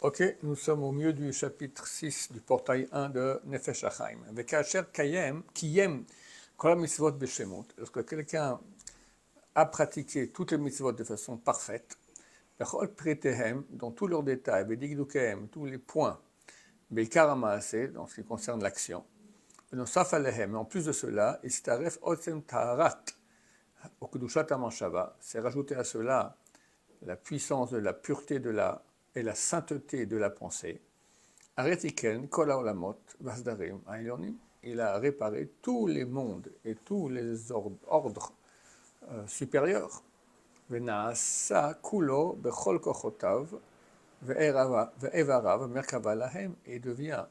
Ok, nous sommes au milieu du chapitre 6 du portail 1 de Nefesh HaChaim. Avec Asher Kiyem Kol HaMitzvot B'Shemot. Lorsque quelqu'un a pratiqué toutes les mitzvot de façon parfaite, Bechol Pritehem, dans tous leurs détails, Bedigdukehem, tous les points, Beikar HaMaaseh, dans ce qui concerne l'action, Benosaf Alehem, en plus de cela, Istaref Otzem Taharat, au Kedushat HaMashava, c'est rajouter à cela la puissance de la pureté et la sainteté de la pensée. Aretiken, Kol HaOlamot, Vasdarim, Aïlonim, il a réparé tous les mondes et tous les ordres supérieurs. Venaasa Kulo Bechol Kochotav, Ve'evarav, Merkava Lahem, et devient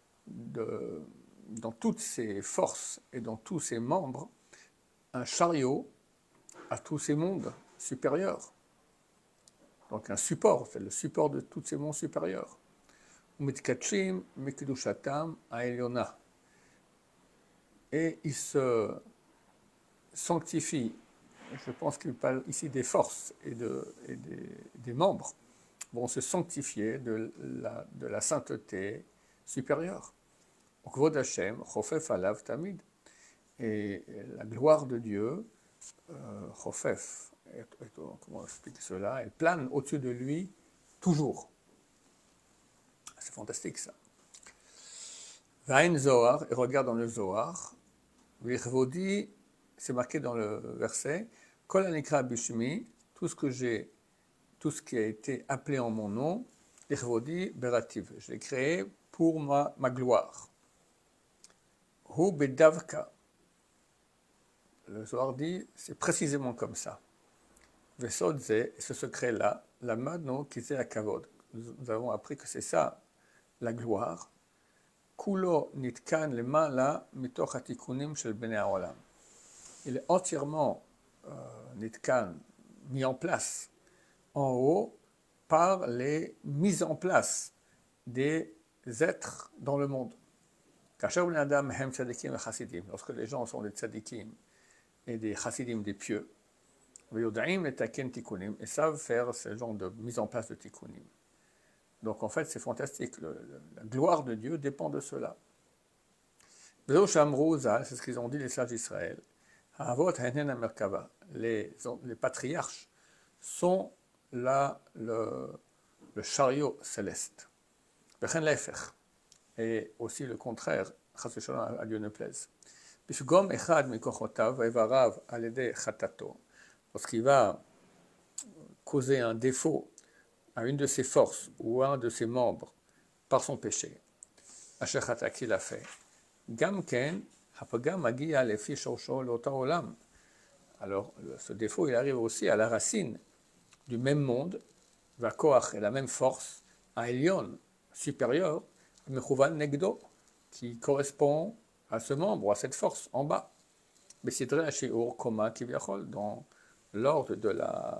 dans toutes ses forces et dans tous ses membres un chariot à tous ces mondes supérieurs. Donc un support, c'est le support de tous ces mondes supérieurs. Umitkachim mikdushatam aelyona. Et il se sanctifie, je pense qu'il parle ici des forces et des membres, vont se sanctifier de la sainteté supérieure. Kvod Hashem, chofef alav tamid. Et la gloire de Dieu, chofef, comment expliquer cela, elle plane au-dessus de lui toujours. C'est fantastique ça. Vain Zohar, et regarde dans le Zohar, Virvodi, c'est marqué dans le verset, Kol Anikra Bishmi, tout ce qui a été appelé en mon nom, Virvodi Berativ, je l'ai créé pour ma gloire. Hu Bedavka, le Zohar dit, c'est précisément comme ça. Vesodze, et ce secret-là, la madno kizé akavod. Nous avons appris que c'est ça, la gloire. Kulo nitkan lemala mitoch hatikunim shel bnei haolam. Il est entièrement nitkan, mis en place en haut par les mises en place des êtres dans le monde. Lorsque les gens sont des tzadikim et des chassidim, des pieux, et savent faire ce genre de mise en place de tikkunim. Donc en fait c'est fantastique, la gloire de Dieu dépend de cela. C'est ce qu'ils ont dit les sages d'Israël. Les patriarches sont là le chariot céleste. Et aussi le contraire, à Dieu ne plaise. Lorsqu'il va causer un défaut à une de ses forces ou à un de ses membres par son péché, qu'il a fait. Alors, ce défaut, il arrive aussi à la racine du même monde, Vakoach et la même force, à Elion, supérieur, Negdo, qui correspond à ce membre, à cette force en bas. Mais c'est très Shiur, Koma, Kivyachol, dans l'ordre de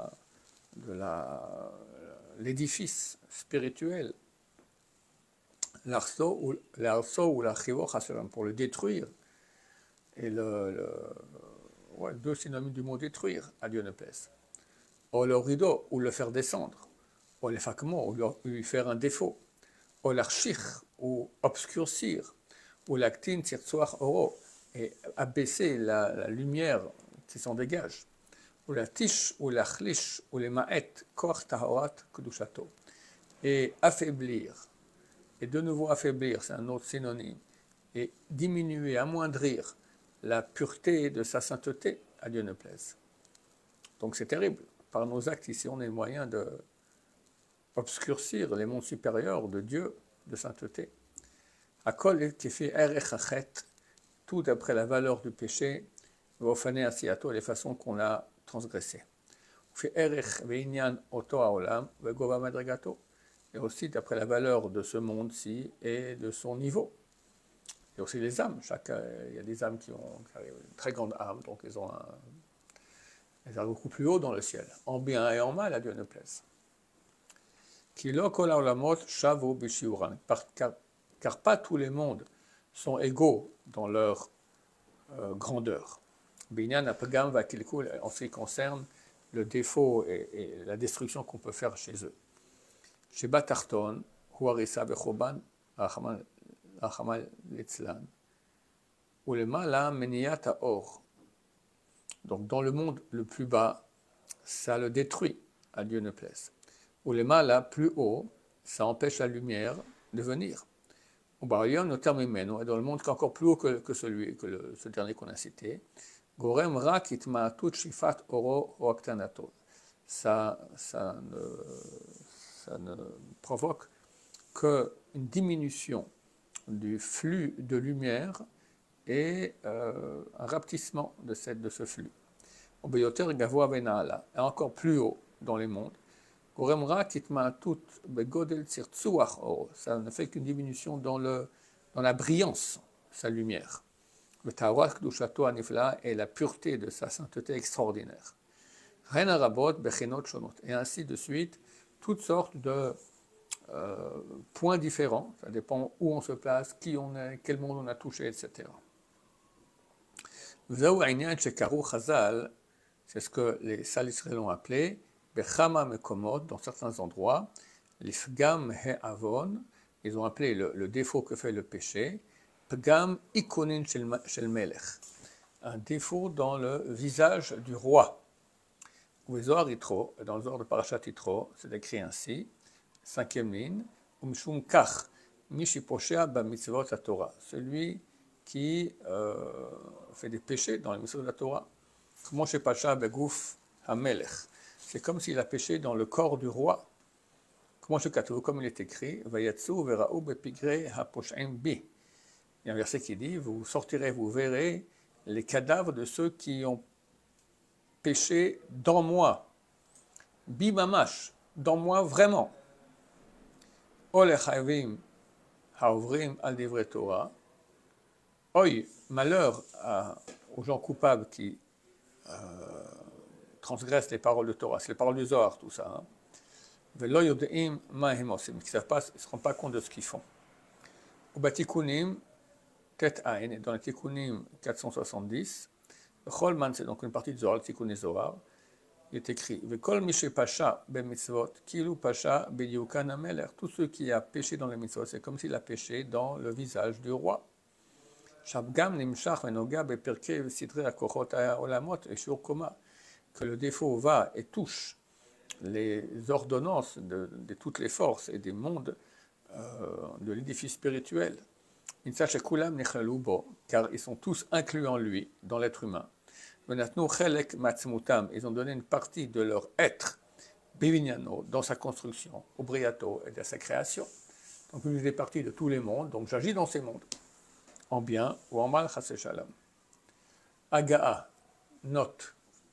l'édifice spirituel, l'arso ou l'archivo pour le détruire, et deux synonymes du mot détruire, à Dieu ne plaise. Ou le rideau, ou le faire descendre, ou le fakmo, ou lui faire un défaut, ou l'archich, ou obscurcir, ou l'actine tirtsoach oro, et abaisser la lumière qui s'en dégage. Ou la tish, ou la chlish, ou les ma'et, koach tahorat kedushato, et affaiblir, et de nouveau affaiblir, c'est un autre synonyme, et diminuer, amoindrir la pureté de sa sainteté, à Dieu ne plaise. Donc c'est terrible, par nos actes ici, on a le moyen de obscurcir les mondes supérieurs de Dieu, de sainteté. Akol qui fait erech achet, tout d'après la valeur du péché, vofane asiato, les façons qu'on l'a transgressé. Fait erech veinyan oto haolam vegova madrigato, et aussi d'après la valeur de ce monde-ci et de son niveau. Et aussi les âmes. Il y a des âmes qui ont une très grande âme, donc elles arrivent beaucoup plus haut dans le ciel, en bien et en mal, à Dieu ne plaise. Car pas tous les mondes sont égaux dans leur grandeur. En ce qui concerne le défaut et la destruction qu'on peut faire chez eux. Chez Batarton, Huarisa Bechoban, Rachama Litzlan. Ou le Mala Meniyat Or. Donc dans le monde le plus bas, ça le détruit, à Dieu ne plaise. Ou le Mala plus haut, ça empêche la lumière de venir. Ou Barion, au terme Meno, et dans le monde qui est encore plus haut que ce dernier qu'on a cité, Gorem Rak Itmaatut Shifat Oro Oaktanato. Ça ne provoque qu'une diminution du flux de lumière et un rapetissement de ce flux. Obeyoter Gavoa Benaala, et encore plus haut dans les mondes. Goremra Kitmaatut Begodel Tzirtsuach Oro. Ça ne fait qu'une diminution dans la brillance, sa lumière. Le Taouach Kdushato Anifla et la pureté de sa sainteté extraordinaire. Ren Arabot Bechenot Shonot. Et ainsi de suite, toutes sortes de points différents. Ça dépend où on se place, qui on est, quel monde on a touché, etc. V'zeu Ainyan Shekaru Chazal, c'est ce que les Salisrel ont appelé Bechama Mekomot, dans certains endroits, l'Ifgam He'avon, ils ont appelé le défaut que fait le péché, Pgam Ikonin Shel Melech, un défaut dans le visage du roi. Ou Zohar Yitro, dans le Zohar de Parashat Yitro, c'est écrit ainsi, 5e ligne, Umshum Kach, Mishiposhea ba mitzvot la Torah, celui qui fait des péchés dans les mitzvot de la Torah. Comment chez Pacha Begouf Hamelech, c'est comme s'il a péché dans le corps du roi. Comment chez Katou, comme il est écrit, Vayatsu vera'u bepigre haposhem bi. Il y a un verset qui dit, vous sortirez, vous verrez les cadavres de ceux qui ont péché dans moi. Bi mamash, dans moi vraiment. Olechayvim haovrim al divrei Torah. Oi, malheur aux gens coupables qui transgressent les paroles de Torah, c'est les paroles du Zohar, tout ça. Velo yodeim ma'hemosim, qui ne savent pas, ils ne se rendent pas compte de ce qu'ils font. Au Batikunim, Tet Ain, et dans le Tikunim 470, Cholman, c'est donc une partie du Zohar, le Tikuné Zohar, il est écrit Vekol mishe pasha be mitzvot, kilu pasha be yukan ameler. Tout ce qui a péché dans les mitzvot, c'est comme s'il a péché dans le visage du roi. Shabgam nimshach venoga be perke vesidre akochot olamot et shur koma. Que le défaut va et touche les ordonnances de toutes les forces et des mondes de l'édifice spirituel. Car ils sont tous inclus en lui, dans l'être humain. Ils ont donné une partie de leur être, dans sa construction, au briato et de sa création. Donc je fais partie de tous les mondes, donc j'agis dans ces mondes, en bien ou en mal, chasé shalom. Aga'a, note.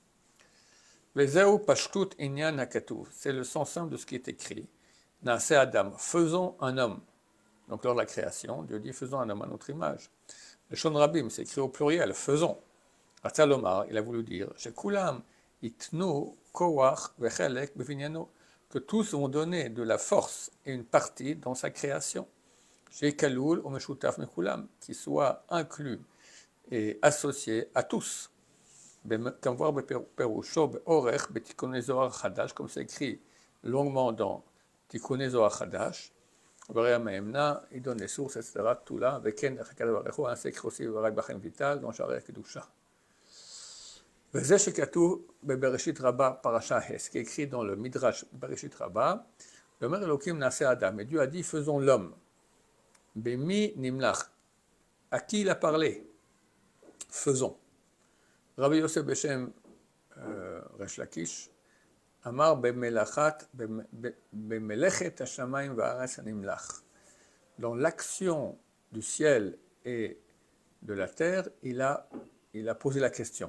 C'est le sens simple de ce qui est écrit. Naase Adam, faisons un homme. Donc lors de la création, Dieu dit faisons un homme à notre image. Le Shon Rabim, c'est écrit au pluriel, faisons. Ratzalomar, il a voulu dire, Shekulam itnu koach vechelek bevinyano, que tous vont donner de la force et une partie dans sa création. Shekalul ou meshutaf mekulam, qui soit inclus et associé à tous. Comme voir Perusho Beorech Betikuné Zohar Chadash, comme c'est écrit longuement dans Tikuné Zohar Chadash. Il donne les sources, etc. Tout là, Veken Chakadabarecho, ainsi écrit aussi Varak Bachem Vital, dans Sharei Kedusha. Veze Shekatou Bebereshit Rabba Parasha Hes, qui est écrit dans le Midrash Bereshit Rabba. Le Mer Elohim Nase Adam, et Dieu a dit faisons l'homme. Bemi Nimlach, à qui il a parlé? Faisons. Rabbi Yosef Beshem Resh Lakish Amar bemelechet hashamayim va'aretz hanimlach. Dans l'action du ciel et de la terre, il a posé la question.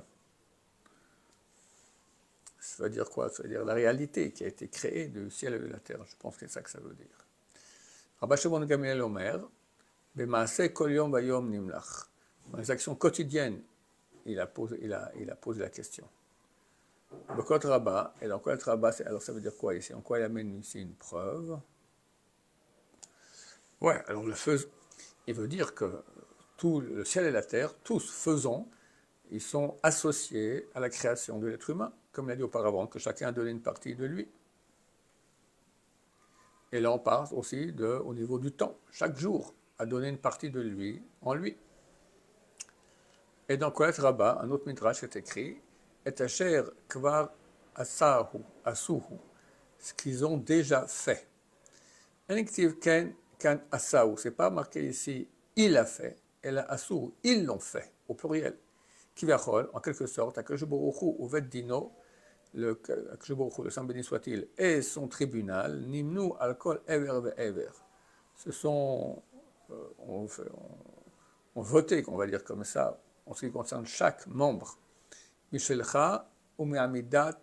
Ça veut dire quoi? Ça veut dire la réalité qui a été créée du ciel et de la terre. Je pense que c'est ça que ça veut dire. Rabbi Shimon Gamliel Omer, b'maaseh kol yom vayom nimlach. Dans les actions quotidiennes, il a posé la question. Bekot Rabba, et dans Bekot Rabba, alors ça veut dire quoi ici? En quoi il amène ici une preuve? Ouais, alors il veut dire que tout le ciel et la terre, tous faisons, ils sont associés à la création de l'être humain, comme il a dit auparavant, que chacun a donné une partie de lui. Et là, on parle aussi au niveau du temps. Chaque jour a donné une partie de lui en lui. Et dans Kohelet Rabbah, un autre midrash est écrit, et asher kvar asahu, asuhu, ce qu'ils ont déjà fait. Eniktiv ken kan asahu, c'est pas marqué ici, il a fait, et là asuhu, ils l'ont fait, au pluriel. Kivachol, en quelque sorte, Akadosh Baruch Hu uvet dino, le Saint béni soit-il, et son tribunal, nimnu alkol ever ve'ever. Ce sont, on voté, on va dire comme ça, en ce qui concerne chaque membre. Mishelcha ume'amidcha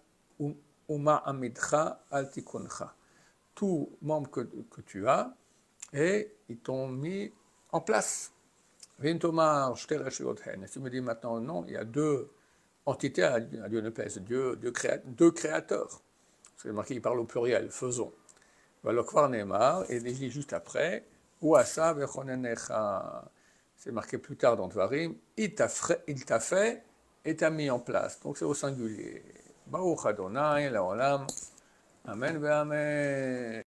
al tikuncha. Tout membre que tu as, et ils t'ont mis en place. Vintomar shtereshioten. Et tu me dis maintenant, non, il y a deux entités à Dieu ne pèse, deux créateurs. C'est marqué, il parle au pluriel, faisons. Valokvar Neymar, et il dit juste après, Uasa vechonenecha. C'est marqué plus tard dans Dvarim, il t'a fait et t'a mis en place. Donc c'est au singulier. Baruch Adonai, Laolam. Amen ve Amen.